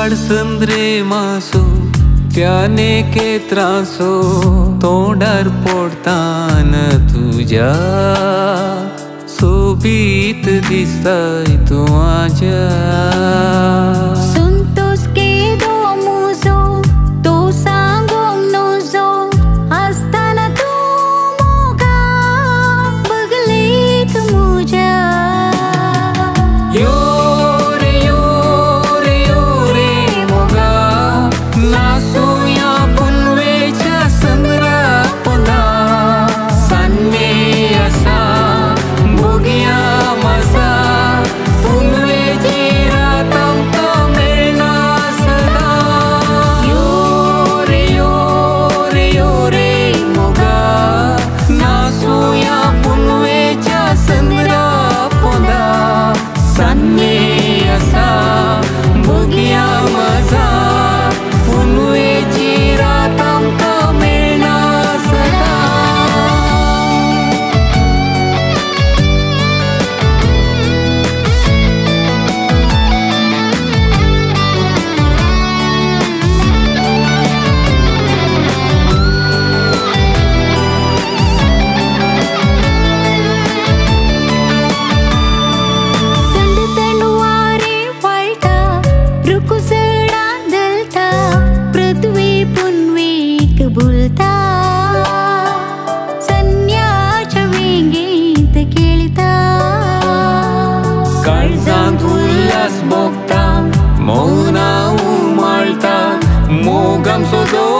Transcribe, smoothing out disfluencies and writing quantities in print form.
संद्रे मासो त्याने के त्रासो तोंडार पोडतान तुझ्या सोबीत दिसताय तू माझ्या संतोष के दो मुजो तो सांगोंग नोजो असताना तू मोगा बगलीत मुझ्या यो रे मोगा नासूया पुनवेच्या संद्रापना सन्ने असा बोगिया मसा पुनवेची रातम तो मिळना सदा यो रे मोगा नासूया पुनवेच्या संद्रापना सन्ने असा बोगिया मसा पुनवेची रातम तो मिळना सदा बुलता सन्याच्या वेंगीत केळता काळजांत उल्हास भोगता मौना उमाळता मोगम सोदो